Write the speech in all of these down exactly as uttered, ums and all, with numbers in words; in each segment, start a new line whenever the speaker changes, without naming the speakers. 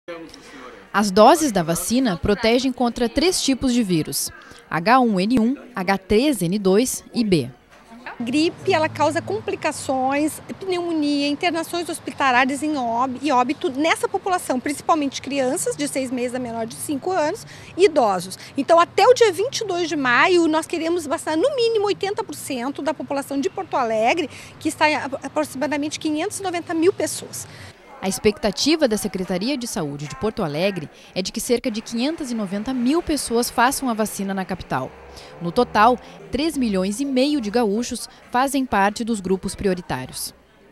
As doses da vacina protegem contra três tipos de vírus: H um N um, H três N dois e B.
A gripe, ela causa complicações, pneumonia, internações hospitalares em óbito, e óbito nessa população, principalmente crianças de seis meses a menor de cinco anos e idosos. Então, até o dia vinte e dois de maio, nós queremos vacinar no mínimo oitenta por cento da população de Porto Alegre, que está em aproximadamente quinhentas e noventa mil pessoas.
A expectativa da Secretaria de Saúde de Porto Alegre é de que cerca de quinhentas e noventa mil pessoas façam a vacina na capital. No total, três milhões e meio de gaúchos fazem parte dos grupos prioritários.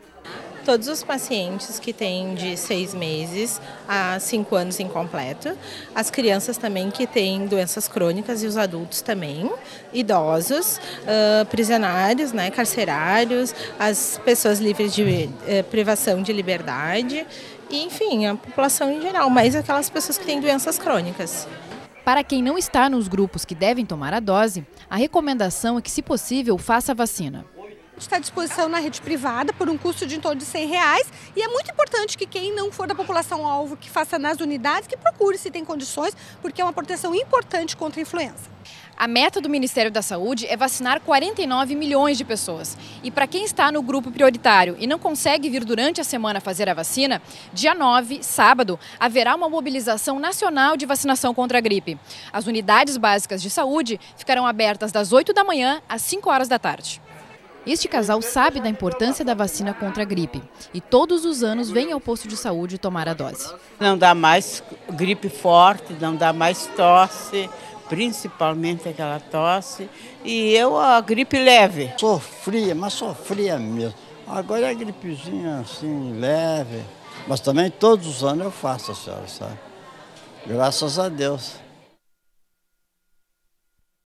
Todos os pacientes que têm de seis meses a cinco anos incompleto, as crianças também que têm doenças crônicas e os adultos também, idosos, uh, prisionários, né, carcerários, as pessoas livres de uh, privação de liberdade, e, enfim, a população em geral, mas aquelas pessoas que têm doenças crônicas.
Para quem não está nos grupos que devem tomar a dose, a recomendação é que, se possível, faça a vacina.
Está à disposição na rede privada por um custo de em torno de cem reais, e é muito importante que quem não for da população-alvo que faça nas unidades, que procure se tem condições, porque é uma proteção importante contra a influenza.
A meta do Ministério da Saúde é vacinar quarenta e nove milhões de pessoas. E para quem está no grupo prioritário e não consegue vir durante a semana fazer a vacina, dia nove, sábado, haverá uma mobilização nacional de vacinação contra a gripe. As unidades básicas de saúde ficarão abertas das oito da manhã às cinco horas da tarde. Este casal sabe da importância da vacina contra a gripe e todos os anos vem ao posto de saúde tomar a dose.
Não dá mais gripe forte, não dá mais tosse, principalmente aquela tosse, e eu a gripe leve.
Sofria, mas sofria mesmo. Agora é a gripezinha assim, leve, mas também todos os anos eu faço, a senhora sabe. Graças a Deus.